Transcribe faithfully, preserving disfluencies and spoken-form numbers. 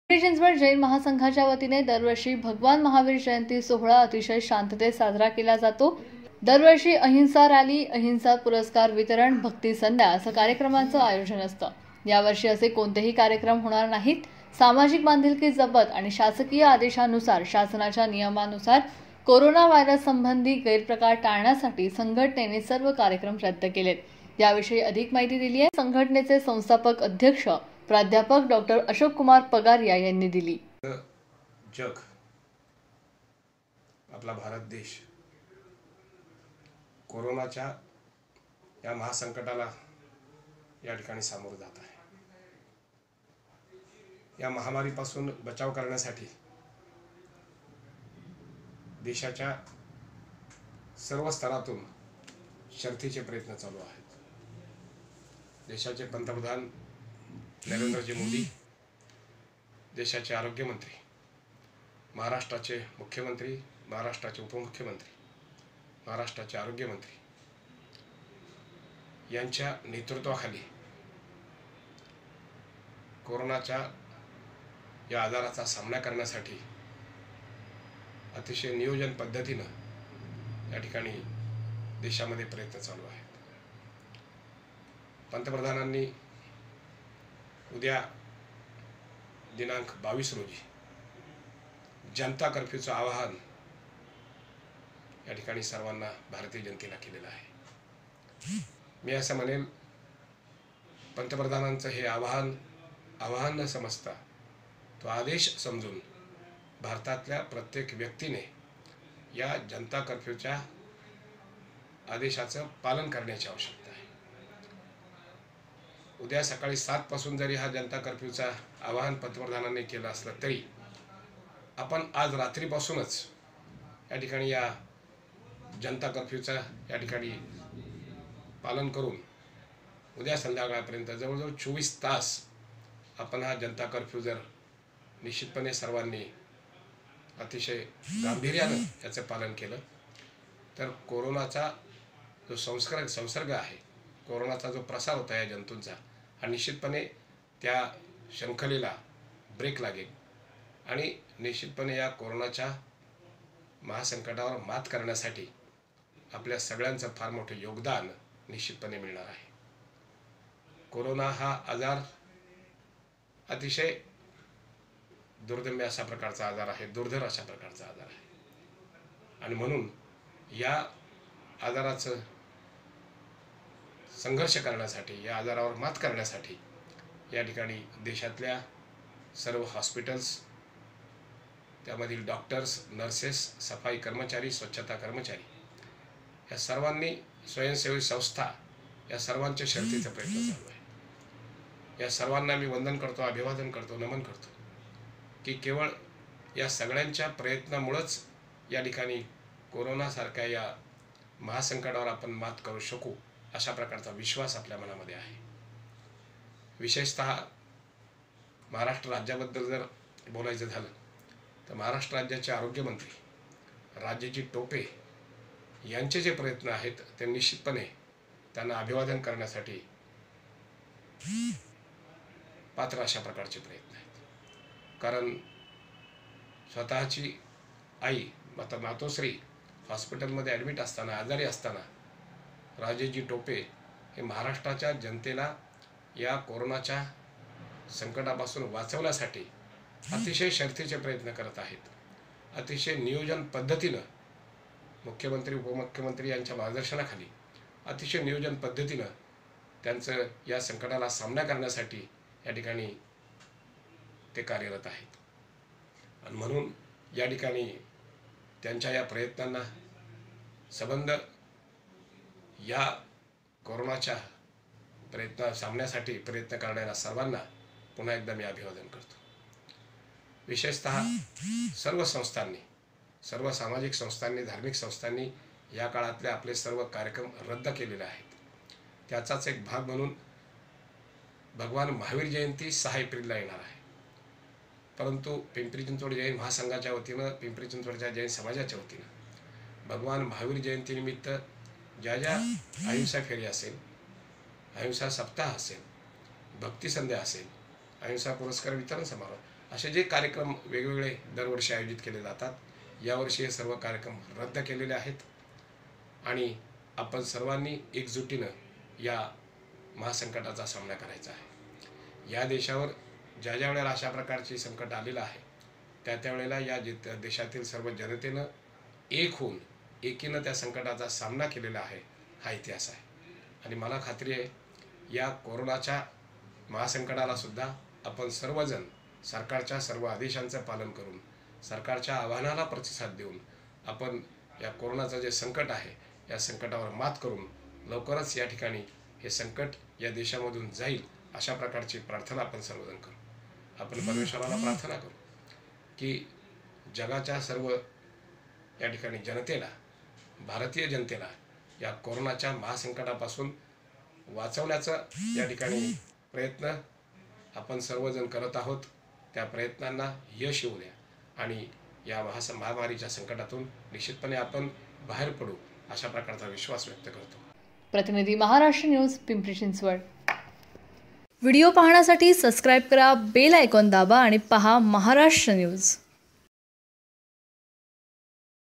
पिंपरी चिंचवड जैन महासंघाच्या वतीने दरवर्षी भगवान महावीर जयंती सोहळा अतिशय शांततेत साजरा केला जातो। दरवर्षी अहिंसा रॅली, अहिंसा पुरस्कार वितरण, भक्ती संध्या असं कार्यक्रमांचं आयोजन असतं। यावर्षी असे कोणतेही कार्यक्रम होणार नाहीत। सामाजिक बांधिलकी जपत आणि शासकीय आदेशानुसार शासनाच्या नियमानुसार कोरोना व्हायरस संबंधी गैरप्रकार टाळण्यासाठी संघटनेने सर्व कार्यक्रम रद्द केलेत। याविषयी अधिक माहिती दिली आहे संघटनेचे संस्थापक अध्यक्ष प्राध्यापक डॉक्टर अशोक कुमार पगारिया यांनी दिली। जग आपला भारत देश कोरोनाच्या या महासंकटाला या ठिकाणी सामोरं जात आहे। या महामारीपासून बचाव करण्यासाठी देशाच्या सर्व स्तरातून शर्थीचे प्रयत्न चालू आहेत। देशाचे पंतप्रधान नरेंद्रजी मोदी, देशाचे आरोग्य मंत्री, महाराष्ट्राचे मुख्यमंत्री, महाराष्ट्राचे उपमुख्यमंत्री, महाराष्ट्राचे आरोग्य मंत्री यांच्या नेतृत्वाखाली कोरोनाच्या या आजाराचा सामना करण्यासाठी अतिशय नियोजन पद्धतीने या ठिकाणी देशामध्ये प्रयत्न चालू आहेत। पंतप्रधानांनी उद्या दिनांक बावीस रोजी जनता कर्फ्यूचं आवाहन या ठिकाणी सर्वांना भारतीय जनतेला केलेलं आहे। मी असं म्हणेल, पंतप्रधानांचं हे आवाहन आवाहन न समजता तो आदेश समजून भारतातल्या प्रत्येक व्यक्तीने या जनता कर्फ्यूच्या आदेशाचं पालन करण्याची आवश्यकता आहे। उद्या सकाळी सात पासून जरी हा जनता कर्फ्यूचा आवाहन पंतप्रधानांनी केलं असलं तरी आपण आज रात्रीपासूनच या ठिकाणी या जनता कर्फ्यूचा या ठिकाणी पालन करून उद्या संध्याकाळपर्यंत जवळजवळ चोवीस तास आपण हा जनता कर्फ्यू जर निश्चितपणे सर्वांनी अतिशय गांभीर्यानं याचं पालन केलं तर कोरोनाचा जो संसर्ग संसर्ग आहे, कोरोनाचा जो प्रसार होता या जंतूंचा, हा निश्चितपणे त्या शृंखलेला ब्रेक लागेल आणि निश्चितपणे या कोरोनाच्या महासंकटावर मात करण्यासाठी आपल्या सगळ्यांचं फार मोठे योगदान निश्चितपणे मिळणार आहे। कोरोना हा आजार अतिशय दुर्दम्य अशा प्रकारचा आजार आहे, दुर्धर अशा प्रकारचा आजार आहे आणि म्हणून या आजाराचं संघर्ष करण्यासाठी, या आजारावर मात करण्यासाठी या ठिकाणी देशातल्या सर्व हॉस्पिटल्स, त्यामधील डॉक्टर्स, नर्सेस, सफाई कर्मचारी, स्वच्छता कर्मचारी या सर्वांनी, स्वयंसेवी संस्था या सर्वांच्या शर्थीचा प्रयत्न चालू आहे। या सर्वांना मी वंदन करतो, अभिवादन करतो, नमन करतो की केवळ या सगळ्यांच्या प्रयत्नामुळेच या ठिकाणी कोरोनासारख्या या महासंकटावर आपण मात करू शकू अशा प्रकारचा विश्वास आपल्या मनामध्ये आहे। विशेषतः महाराष्ट्र राज्याबद्दल जर बोलायचं झालं तर महाराष्ट्र राज्याचे आरोग्यमंत्री राजेजी टोपे यांचे जे प्रयत्न आहेत ते निश्चितपणे त्यांना अभिवादन करण्यासाठी पात्र अशा प्रकारचे प्रयत्न आहेत। कारण स्वतःची आई माता मातोश्री हॉस्पिटलमध्ये ॲडमिट असताना, आजारी असताना राजेजी टोपे हे महाराष्ट्राच्या जनतेला या कोरोनाच्या संकटापासून वाचवण्यासाठी अतिशय शर्थीचे प्रयत्न करत आहेत। अतिशय नियोजन पद्धतीनं मुख्यमंत्री, उपमुख्यमंत्री यांच्या मार्गदर्शनाखाली अतिशय नियोजन पद्धतीनं त्यांचं या संकटाला सामना करण्यासाठी या ठिकाणी ते कार्यरत आहेत आणि म्हणून या ठिकाणी त्यांच्या या प्रयत्नांना संबंध या कोरोनाच्या प्रयत्न सामन्यासाठी प्रयत्न करणाऱ्या सर्वांना पुन्हा एकदा मी अभिवादन करतो। विशेषतः सर्व संस्थांनी, सर्व सामाजिक संस्थांनी, धार्मिक संस्थांनी या काळातले आपले सर्व कार्यक्रम रद्द केलेले आहेत। त्याचाच एक भाग म्हणून भगवान महावीर जयंती सहा एप्रिलला येणार आहे, परंतु पिंपरी चिंचवड जैन महासंघाच्या वतीनं, पिंपरी चिंचवडच्या जैन समाजाच्या वतीनं भगवान महावीर जयंतीनिमित्त ज्या ज्या अहिंसा फेरी असेल, अहिंसा सप्ताह असेल, भक्ती संध्या असेल, अहिंसा पुरस्कार वितरण समारोह असे जे कार्यक्रम वेगवेगळे दरवर्षी आयोजित केले जातात, यावर्षी हे सर्व कार्यक्रम रद्द केलेले आहेत आणि आपण सर्वांनी एकजुटीनं या महासंकटाचा सामना करायचा आहे. या देशावर ज्या ज्या वेळेला अशा प्रकारची संकट आलेलं आहे, त्या त्यावेळेला या देशातील सर्व जनतेनं एक होऊन एकीनं त्या संकटाचा सामना केलेला आहे, हा इतिहास आहे. आणि मला खात्री आहे या कोरोनाच्या महासंकटाला सुद्धा आपण सर्वजण सरकारच्या सर्व आदेशांचं पालन करून, सरकारच्या आव्हानाला प्रतिसाद देऊन आपण या कोरोनाचं जे संकट आहे या संकटावर मात करून लवकरच या ठिकाणी हे संकट या देशामधून जाईल, अशा प्रकारची प्रार्थना आपण सर्वजण करू. आपण परमेश्वराला प्रार्थना करू की जगाच्या सर्व या ठिकाणी जनतेला, भारतीय जनतेला या कोरोनाच्या महासंकटापासून वाचवण्याचा या ठिकाणी प्रयत्न आपण सर्वजण करत आहोत. त्या प्रयत्नांना यश येऊ द्या आणि या महास महामारीच्या संकटातून निश्चितपणे आपण बाहेर पडू, अशा प्रकारचा विश्वास व्यक्त करतो. प्रतिनिधी महाराष्ट्र न्यूज, पिंपरी चिंचवड. व्हिडिओ पाहण्यासाठी सबस्क्राईब करा, बेल आयकॉन दाबा आणि पहा महाराष्ट्र न्यूज.